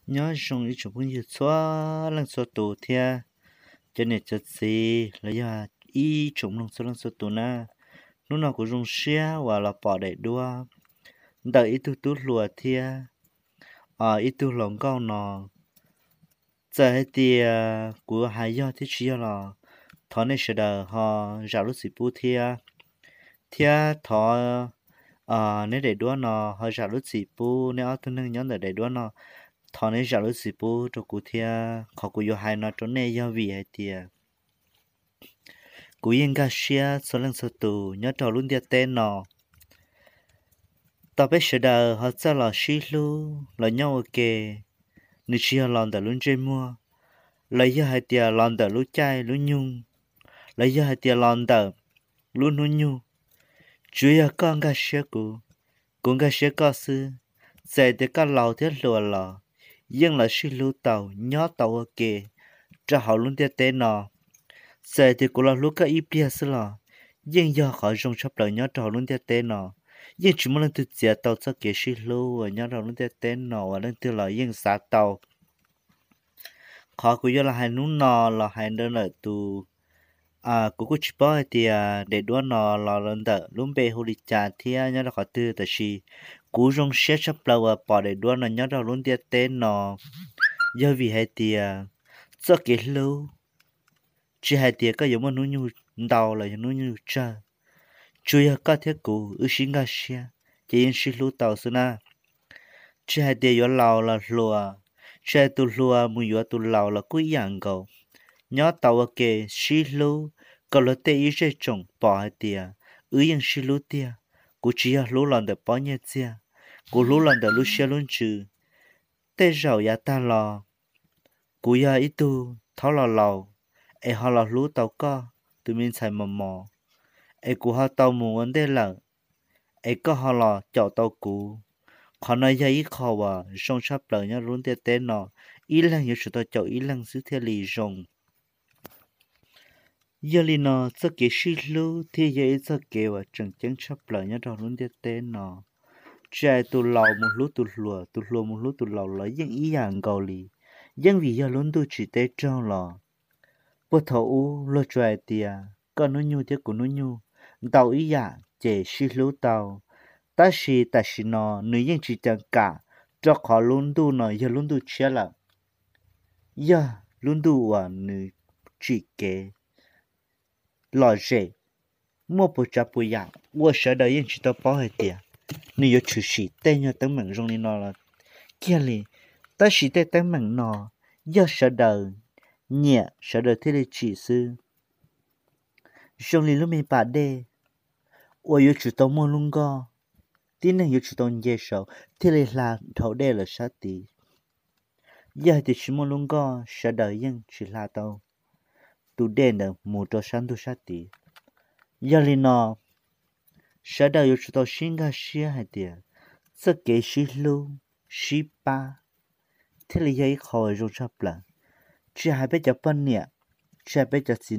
nhớ xong ý chụp như xóa lăng xóa tù thia cho nên chợt gì là do ý chụp lăng xóa tù na lúc nào cũng rong xia và là bỏ để đua đợi ý tu lùa thia ý tu lòng cao nọ giờ hết thì của hai do thế chỉ là thọ này sẽ đờ họ giả lúc xí bu thia thia thọ nếu để đua nọ họ giả lúc xí bu nếu ở tuần nhớ để đua nọ thọ này giả lúc xí bu cho cụ thia họ cụ yo hai nọ chỗ này do vì hay thia cụ yên ga xia số lần số tù nhớ trò luôn dia tên nọ tao biết sẽ đờ họ sẽ là xí lu là nhau ok nếu chia lần đã luôn chơi mua lấy giờ hai tia lần đã luôn chai luôn nhung lấy giờ hai tia lần đã luôn luôn nhung chủ yếu con ga xia cụ cũng ga xia có sư sẽ để các lầu thiết lùa lò nhưng là xí lu tàu nhớ tàu ok cho họ luôn dia tên nọ sẽ thì cũng là lúc các ít bia xí lò nhưng giờ họ dùng chấp lời nhớ trò luôn dia tên nọ nhưng chỉ muốn lần thứ chia tàu cho kế xí lu và nhớ trò luôn dia tên nọ và lần thứ là nhưng xã tàu khó của giờ là hai nút nọ là hai đơn là tu cũng chỉ bảo thì để đua nọ là lần đó lúc bé hồ đi trả thì nhớ là khó tư tại vì cú dùng xe chấp lâu và bỏ để đua nọ nhớ là luôn dia tên nọ giờ vì hai thì cho cái lâu chỉ hai thì có giống như núi nhu đầu là núi nhu cha chủ yếu có thiết cũ ước sinh ngã xe chỉ in sinh lưu tàu xưa na chỉ hai thì yếu lâu là lùa chỉ hai tu lùa mùi yếu tu lâu là quý dạng cầu nhớ tàu kê xí lú có lỡ tê ý rê trồng bỏ hai tìa yên xí lú tìa cú chỉ lú lần để bỏ nhẹ tìa cú lú lần để lú xe luôn trừ tê rau ya ta lò cú ya ít tu tháo lò lò họ lò lú tàu co tụi mình xài mò cú họ tàu mù vấn đề là có họ lò chậu tàu cú họ nói ya ít khó và song sắp lời nhá luôn tê tê nọ ý lần như sự tàu chậu ý lần xứ thế lì rồng giờ li nó sẽ kế xí lưu thì giờ sẽ kế và chẳng chẳng chấp lời nhá đó luôn tên nó chạy tụ lầu một lúc tụ lầu lấy những ý dạng cầu lì những vì giờ luôn tụ chỉ tế trong lò bữa thầu u lo chạy tiề còn nó nhu tiếc của nó nhu tàu ý dạng chế xí lưu tàu ta xí nó nữ những chỉ chẳng cả cho họ luôn tụ nó giờ luôn tụ chia là giờ luôn tụ và nữ chỉ kế lò rể mua bộ chả bộ dạng tôi sợ đời yên chỉ tao bỏ hết tiền nếu có chủ sĩ tên nhau tấm mạng rong đi nó là kia li ta sĩ tên tấm mạng nó do sợ đời nhẹ sợ đời thế là chỉ sư rong đi lúc mình bà đê tôi có chủ tao mua luôn go tin này có chủ tao dễ sợ thế là thấu đê là sát tí giờ thì chỉ mua luôn go sợ đời yên chỉ là tao tu đen được mua cho sáng tu sát tí giờ li nó sợ đời có chủ tao sinh ra xia hay tiền sẽ kế xí lưu xí ba thế là giấy khỏi rồi sắp là chỉ hai bé cho bên nè chỉ hai bé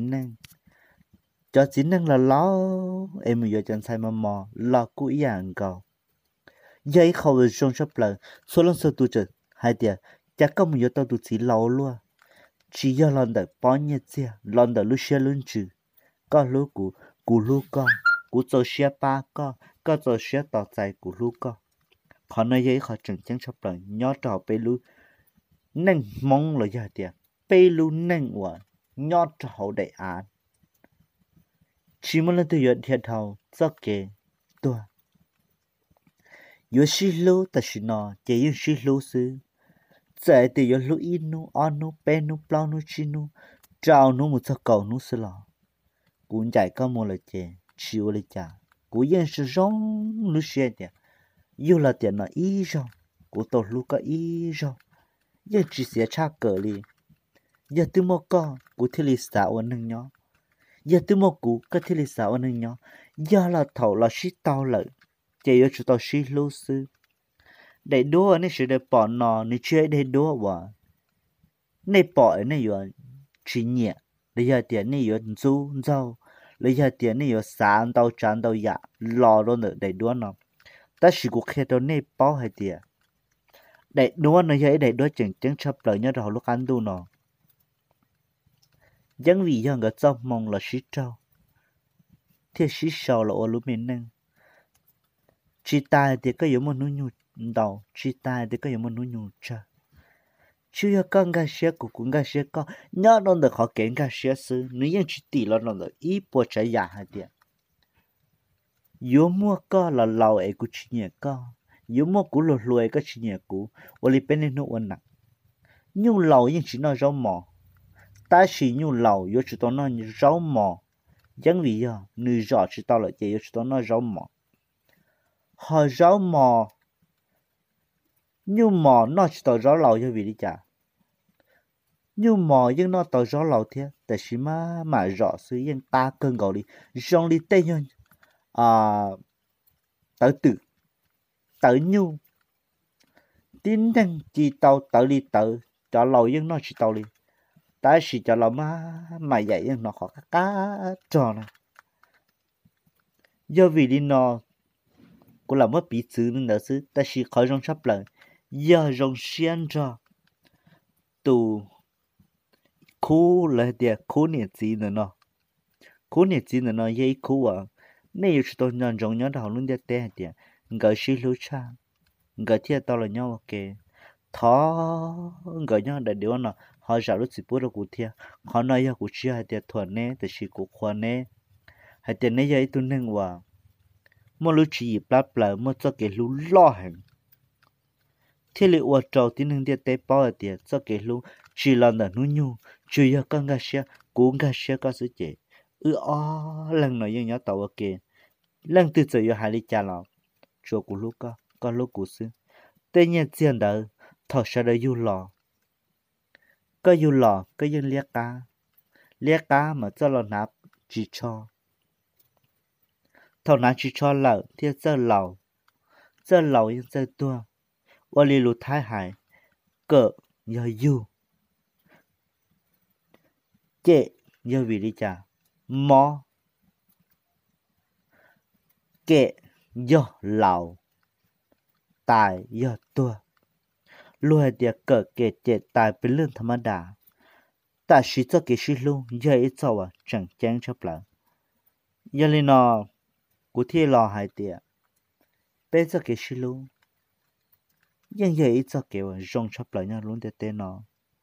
cho chính năng là lo em bây giờ chẳng sai mà mò lo cú ý dạng cầu giấy khỏi rồi sắp là số lần sau tu chơi hai tiền chắc có một giờ tao tu chỉ lâu luôn chỉ giờ lần đầu bao nhiêu tiền lần đầu lúc xe luôn chứ có lúc cú lúc cú cho xe ba có cho xe tàu chạy cú lúc họ nói giấy họ chẳng chẳng sắp lại nhớ trò bê lu nâng mong là gì tiệt bê lu nâng quả nhớ trò hậu đại án chỉ muốn lên từ giờ thiệt thầu rất kề tua giờ xí lu ta xí nọ chỉ yên xí lu sư chạy từ giờ lu in nu on nu bê nu plau nu chi nu trao nu một sao cầu nu sư lò cũng chạy có một lời chè chiều lời chả cũng yên sự rong nu xe tiệt yêu là tiền nó ý rồi của tôi lúc có ý rồi giờ chỉ sẽ tra cờ li giờ tôi mua con của thế lý xã ở nâng nhỏ giờ tôi mua cũ có thế lý xã ở nâng nhỏ giờ là thầu là shit tao lợi chỉ ở chỗ tao shit lô sư để đua này sẽ để bỏ nó này chơi để đua và này bỏ này giờ chỉ nhẹ bây giờ tiền này giờ du dâu bây giờ tiền này giờ sáng tao chán tao dạ lò luôn để đua nó ta chỉ có khi đó này bao hay tiệt để đua nó vậy để đua chừng chừng chấp lời nhớ đầu lúc ăn tu nó giống vì giờ người trong mong là sĩ trâu thì sĩ sầu là ô lúc mình nâng chỉ tài thì có giống một núi nhụ đầu chỉ tài thì có giống một núi nhụ cha chưa con gà xe của cũng gà xe con nhớ nó được họ kén gà xe sư nếu như chỉ tỷ là nó được ít bộ trái giả hay tiền yếu mua co là lầu ấy của chị nhẹ co yếu mua của lùi lùi cái chị nhẹ của oli bên nó ổn nặng nhưng lầu nhưng chỉ nói rau mò ta chỉ nhưng lầu yếu chỉ tao nói rau mò giống vì giờ nữ rõ chỉ tao là chỉ yếu chỉ tao nói rau mò họ rau mò nhưng mò nó chỉ tao rau lầu cho vì đi chả nhưng mò nhưng nó tao rau lầu thế tại vì mà rõ sự nhưng ta cơn gọi đi rong đi tây nhân à tự tự tự nhu tin rằng chỉ tao tự đi tự cho lâu nhưng nó chỉ tao đi ta chỉ cho lâu mà vậy nhưng nó khó cá trò này do vì đi nó cũng là mất bị chữ nên đó chứ ta chỉ khỏi trong sắp lại giờ trong xiên cho tụ khu là địa khu nhiệt gì nữa nó khu nhiệt gì nữa nó dây khu à nếu chỉ tôi nhận trong nhớ đầu luôn địa tệ địa người xí lú cha người thiệt tao là nhau ok thọ người nhau đại điều nó họ giả lúc chỉ bữa đâu cụ thiệt họ nói giờ cụ chia hai tiệt thuần nèแต่chỉ cụ khoan nè hai tiệt này giờ tôi nâng vào mua lúc chỉ bắp lại mua cho cái lú lo hàng thiết liệu ở trâu tin hưng tiệt tế bao tiệt cho cái lú chỉ là nở núi nhu chỉ giờ con gà xe cũng gà xe có sự chế lần nói như nhớ tàu ok lần từ giờ hai lý cha lọ cho cụ lú có lú cụ xứ tây nhiên tiền đỡ thọ sẽ đỡ du lò có du lò có dân liếc cá mà cho lò nạp chỉ cho thọ nạp chỉ cho lợ thì giờ lầu nhưng giờ tua và li lụt thái hải cỡ giờ du chệ giờ vì đi chả mò kệ giờ lầu tài giờ tua lùi địa cỡ kệ chệ tàiเป็นเรื่องธรรมดาแต่ชีจะเกชิลูเยอะอีเจ้าอ่ะจังแจ้งชอบละยันลีนอกูที่รอหายเดียเป็นจะเกชิลูยังเยอะอีเจ้าเกว่าจงชอบละเนี่ยลุ้นเตเตนอ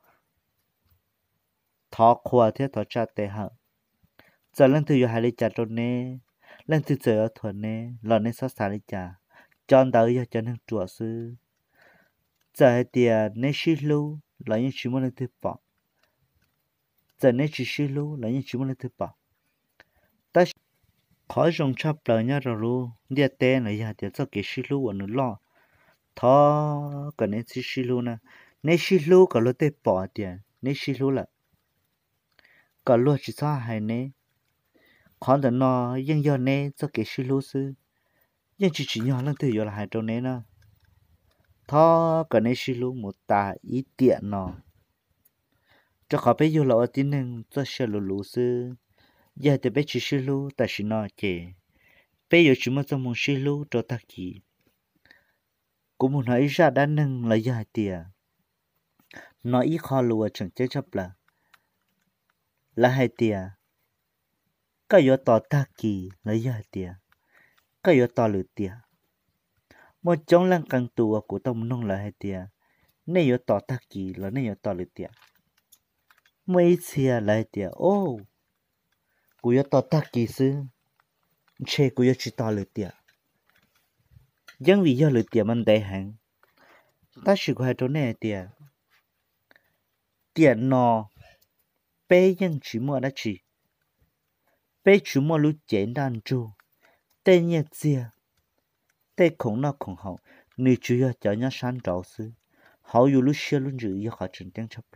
ทอขวาเทียทอจัดเตะหะจะเล่นถืออยู่หายลิจ่าตรงนี้เล่นถือเจอถั่วนี้หล่อในซอสาลิจ่าจอนเตอร์อยากจะนั่งจั่วซื้อจะให้เดียในชิลูหล่อยังชิมันเลยถือปอกจะในชิลูหล่อยังชิมันเลยถือปอกแต่ขอจงชอบเลยเนี่ยเรารู้เดียเต้หน่อยอย่าเดี๋ยวจะเกชิลูวันนู้นล่อท้อกับในชิลูนะในชิลูกับรถเตะปอเดียในชิลูละก็ลวดจิตซ่าให้เน่ขอแต่นอยังยอเน่จะเกชิลูซื้อยังจิยอนั่นถืออยู่ละหายตรงนี้นะท้อกับในชิลูหมดตาอีเตียนอจะขอไปอยู่ละทีหนึ่งจะเชื่อลูซื้อgiờ thì bé chỉ xí lu ta chỉ nói chè bé giờ chỉ muốn trong một xí lu cho ta kỹ cũng muốn nói ra đã nâng là giờ tiề nói ít khó lùa chẳng chế chấp là hai tiề cái giờ tỏ ta kỹ là giờ tiề cái giờ tỏ lử tiề một trong lần càng tù của tông nông là hai tiề nếu giờ tỏ ta kỹ là nếu giờ tỏ lử tiề mấy tiề là hai tiề ôกูจะต่อตากี่ซื้อเชกูจะชิตาเลยเตียยังวิยาเลยเตียมันได้หังตาชิกูให้ตัวแน่เตียนอเป้ยังชิมัวได้ชีเป้ชิมัวรู้เจนดันจูเต้เนี่ยเจียเต้ของนอกของเขานี่主要叫人山找死好有路些路子也好真正chấp了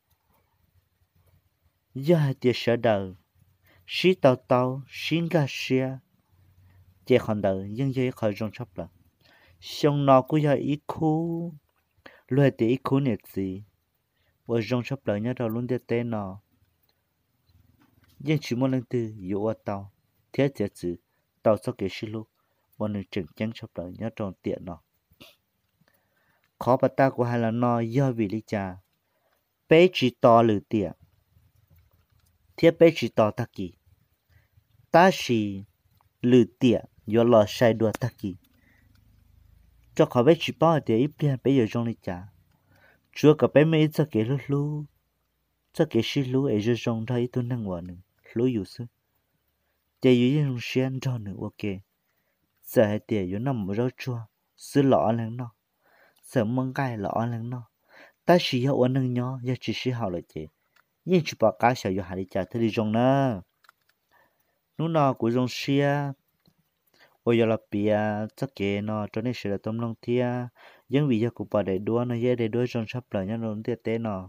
呀เตียเสดาxí tàu xin gà xe chỉ còn đợi nhưng dây khỏi rong chấp là xong nó cũng giờ ít khu lùi thì ít khu nhiệt gì và rong chấp lại nhớ đâu luôn để tên nó nhưng chỉ muốn lần từ dụ ở tàu thế chỉ chữ tàu sau cái xí lúc mà người chừng chắn chấp lại nhớ trong tiện nó khó bắt ta của hai là nó do vì lý cha bé chỉ to lử tiệt thiết bé chỉ to ta kỳ ta chỉ lử tiệt do lo sai đua ta kỳ cho khó bé chỉ bao thì ít tiền bé giờ trong lý cha chúa cả bé mấy cho cái lú cho cái xí lú ấy giờ trong đây tôi năng hoạt nữa lú yếu sư để yếu trong xuyên cho nữa ok giờ hay tiền yếu nằm ở đâu chua sư lọ lên nó sợ mong gai lọ lên nó ta chỉ hiểu ổn năng nhỏ giờ chỉ sĩ học lại chị nhưng chỉ bảo cá sấu hai đi chả thấy đi trong nữa lúc nào cũng trong xia ôi giờ là bia chắc kệ nó cho nên sẽ là tôm long thia nhưng vì giờ cũng bảo để đua nó dễ để đua trong sắp lại nhá nó tiệt tế nó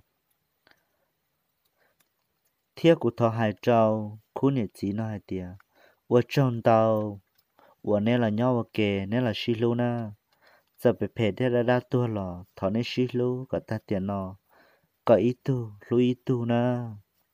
thia của thọ hai trâu khu nhiệt chỉ nó hai tia ôi trong tàu ôi nên là nhau ok nên là xí luôn na giờ bị phê thế là đa tua lò thọ nên xí luôn cả ta tiền nó có ít tu na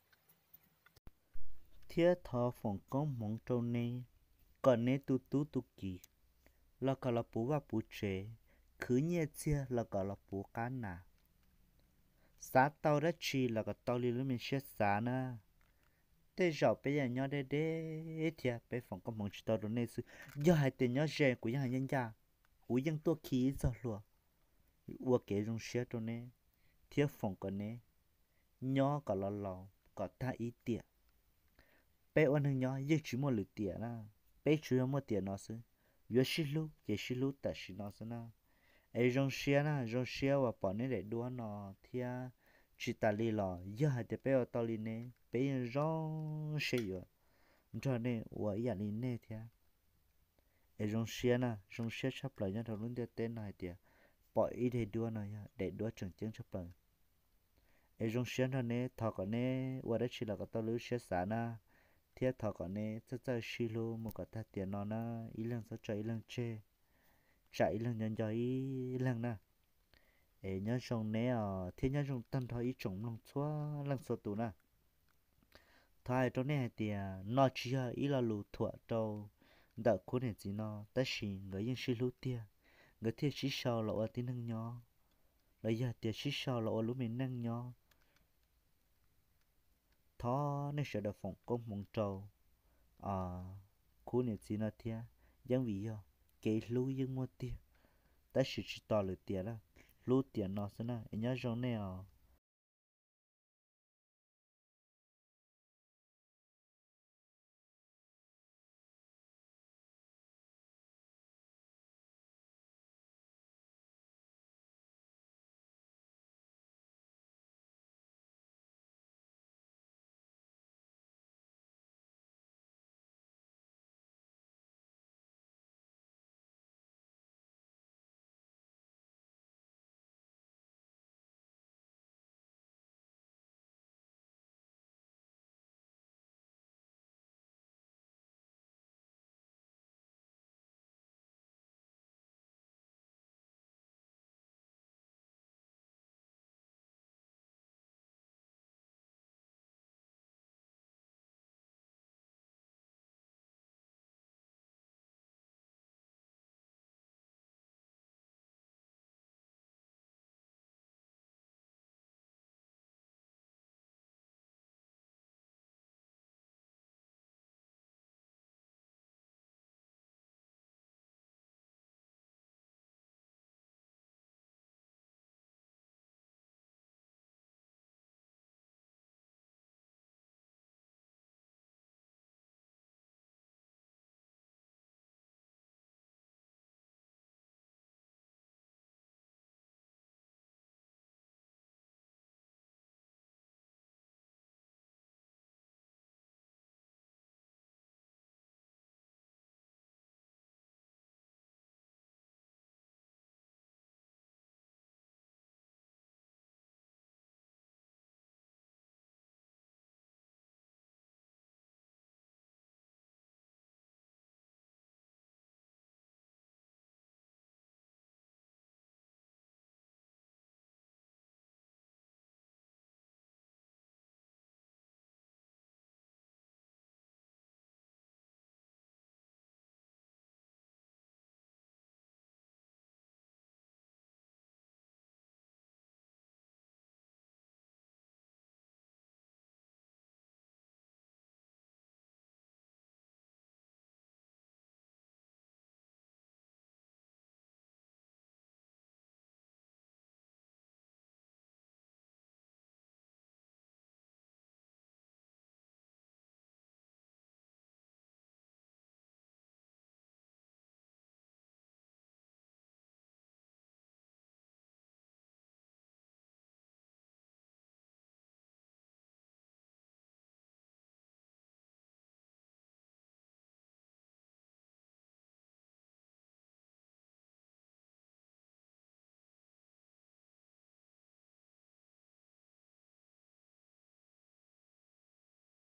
thia thọ phòng công mong trâu nè còn nè tu kỳ là cả là bố và bố chế cứ nhẹ chia là cả là bố cá nà xã tàu đã chi là cả tàu li mình chết xã na thế giờ bây giờ nhau để thì bây phòng có mong chỉ tàu rồi nên sự giờ hai tiền nhau rẻ của nhà nhân gia của dân tôi khí giờ luôn ua kế trong xe cho nên thiết phòng có nè nhau cả là lò cả ta ít tiền bây ôn hơn nhau giờ chỉ một lượt tiền na bây chỉ một tiền nó xứ giờ xí lu ta xí nó xứ na ấy trong xe và bỏ nên để đua nó thì chỉ ta li lò giờ hai tiền bây tao li nè bây trong xe rồi cho nên và ý li nè thì ấy trong xe sắp lại nhau thằng luôn tên này thì bỏ ý để đua nó để đua chuẩn chứng sắp lại ấy trong xe nó nè thọ cái nè và đó chỉ là cái tao lưu xe xả na thiết thọ cái nè chắc chắn xí lu một cái ta tiền nó na ý lần sao chạy lần chê chạy lần nhân cho ý lần na ấy nhớ trong nè thế nhớ trong tân thôi ý trồng lòng xóa lần số tụ na thôi trong này thì nó chỉ là ý là lù thuở đâu đợt cuối này chỉ nó ta chỉ người dân xí lu tia người thiết chỉ sau là ở tí nâng nhỏ lấy giờ tiền chỉ sau là ở lúc mình nâng nhỏ thọ nên sẽ được phòng công mong trâu cú này chỉ là thia giống vì cái lú dương mua tiền ta chỉ to được tiền đó lú tiền nó sẽ na nhớ trong này